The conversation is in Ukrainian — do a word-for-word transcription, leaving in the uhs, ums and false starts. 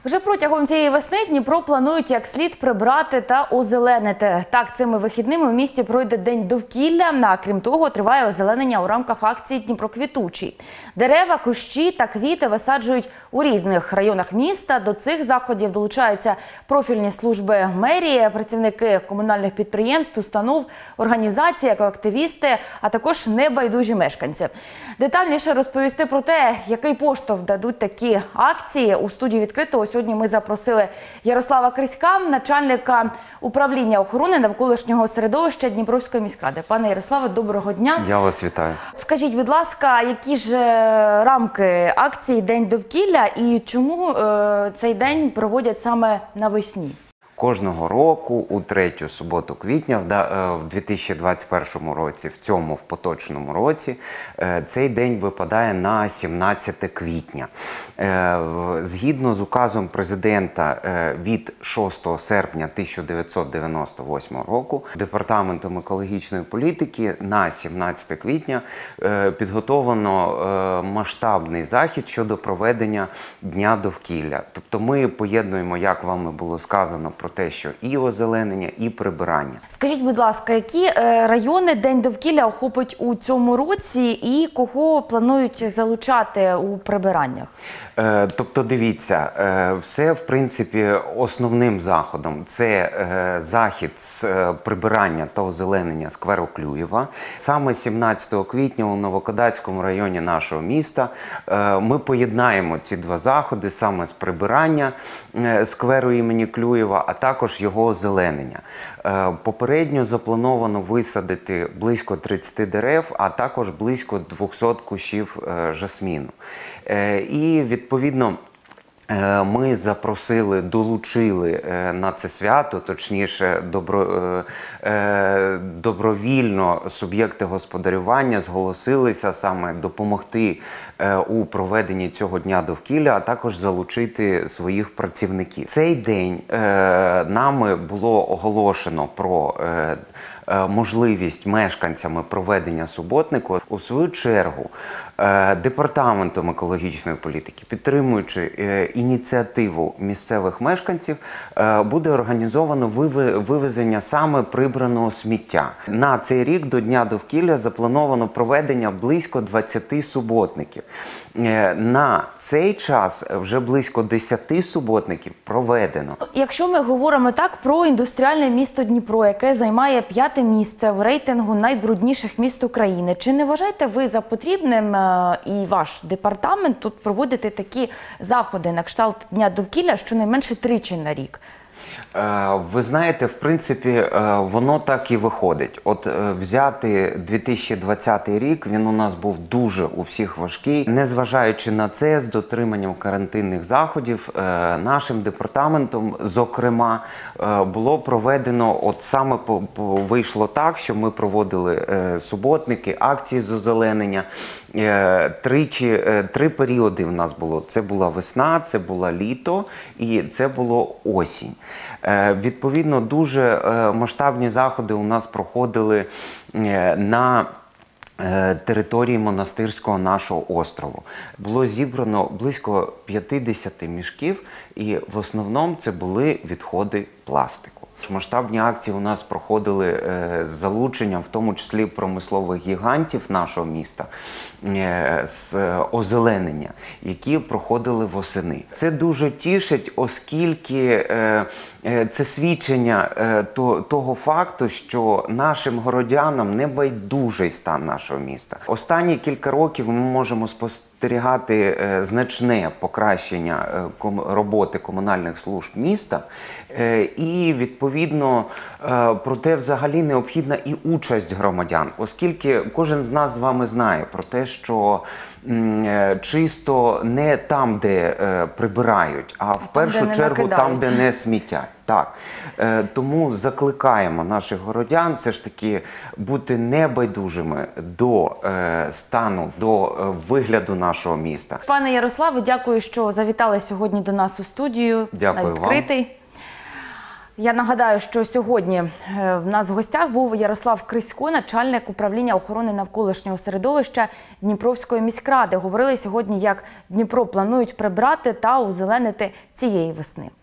Вже протягом цієї весни Дніпро планують як слід прибрати та озеленити. Так, цими вихідними у місті пройде День довкілля, а крім того, триває озеленення у рамках акції «Дніпро квітучий». Дерева, кущі та квіти висаджують у різних районах міста. До цих заходів долучаються профільні служби мерії, працівники комунальних підприємств, установ, організацій, екоактивісти, а також небайдужі мешканці. Детальніше розповісти про те, який поштовх дадуть такі акції, у студії «Відкритого» сьогодні ми запросили Ярослава Криська, начальника управління охорони навколишнього середовища Дніпровської міськради. Пане Ярославе, доброго дня. Я вас вітаю. Скажіть, будь ласка, які ж рамки акції «День довкілля» і чому е, цей день проводять саме навесні? Кожного року у третю суботу квітня в дві тисячі двадцять першому році, в цьому в поточному році, цей день випадає на сімнадцяте квітня. Згідно з указом президента від шостого серпня тисяча дев'ятсот дев'яносто восьмого року, Департаментом екологічної політики на сімнадцяте квітня підготовлено масштабний захід щодо проведення Дня довкілля. Тобто ми поєднуємо, як вам було сказано, про те, що і озеленення, і прибирання. Скажіть, будь ласка, які райони День довкілля охопить у цьому році і кого планують залучати у прибираннях? Тобто, дивіться, все, в принципі, основним заходом – це захід з прибирання та озеленення скверу Клюєва. Саме сімнадцятого квітня у Новокодацькому районі нашого міста ми поєднаємо ці два заходи саме з прибирання скверу імені Клюєва, а також його озеленення. Попередньо заплановано висадити близько тридцяти дерев, а також близько двохсот кущів жасміну. І, відповідно, ми запросили, долучили на це свято, точніше, добро, добровільно суб'єкти господарювання зголосилися саме допомогти у проведенні цього Дня довкілля, а також залучити своїх працівників. Цей день нами було оголошено про можливість мешканцями проведення суботнику. У свою чергу, Департаментом екологічної політики, підтримуючи ініціативу місцевих мешканців, буде організовано вивезення саме прибраного сміття. На цей рік до Дня довкілля заплановано проведення близько двадцяти суботників. На цей час вже близько десяти суботників проведено. Якщо ми говоримо так про індустріальне місто Дніпро, яке займає п'яте місце в рейтингу найбрудніших міст України, чи не вважаєте ви за потрібним і ваш департамент тут проводити такі заходи на кшталт Дня довкілля щонайменше тричі на рік? Ви знаєте, в принципі, воно так і виходить. От взяти дві тисячі двадцятий рік, він у нас був дуже у всіх важкий. Незважаючи на це, з дотриманням карантинних заходів, нашим департаментом, зокрема, було проведено, от саме вийшло так, що ми проводили суботники, акції з озеленення. Тричі, три періоди в нас було. Це була весна, це було літо і це було осінь. Відповідно, дуже масштабні заходи у нас проходили на території монастирського нашого острову. Було зібрано близько п'ятдесят мішків, і в основному це були відходи пластику. Масштабні акції у нас проходили з залученням, в тому числі промислових гігантів нашого міста, з озеленення, які проходили восени. Це дуже тішить, оскільки це свідчення того факту, що нашим городянам не байдужий стан нашого міста. Останні кілька років ми можемо спостерігати значне покращення роботи комунальних служб міста, і, відповідно, проте взагалі необхідна і участь громадян, оскільки кожен з нас з вами знає про те, що чисто не там, де прибирають, а в першу чергу там, де не сміттять. Так. Тому закликаємо наших городян все ж таки бути небайдужими до стану, до вигляду нашого міста. Пане Ярославе, дякую, що завітали сьогодні до нас у студію. Дякую на Відкритий. вам. Я нагадаю, що сьогодні е, в нас в гостях був Ярослав Крисько, начальник управління охорони навколишнього середовища Дніпровської міськради. Говорили сьогодні, як Дніпро планують прибрати та озеленити цієї весни.